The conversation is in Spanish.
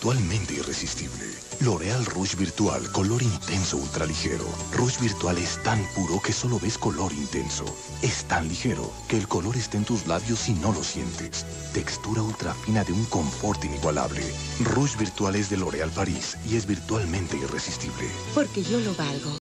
virtualmente irresistible. L'Oréal Rouge Virtual, color intenso ultraligero. Rouge Virtual es tan puro que solo ves color intenso. Es tan ligero que el color está en tus labios y no lo sientes. Textura ultra fina de un confort inigualable. Rouge Virtual es de L'Oréal Paris y es virtualmente irresistible. Porque yo lo valgo.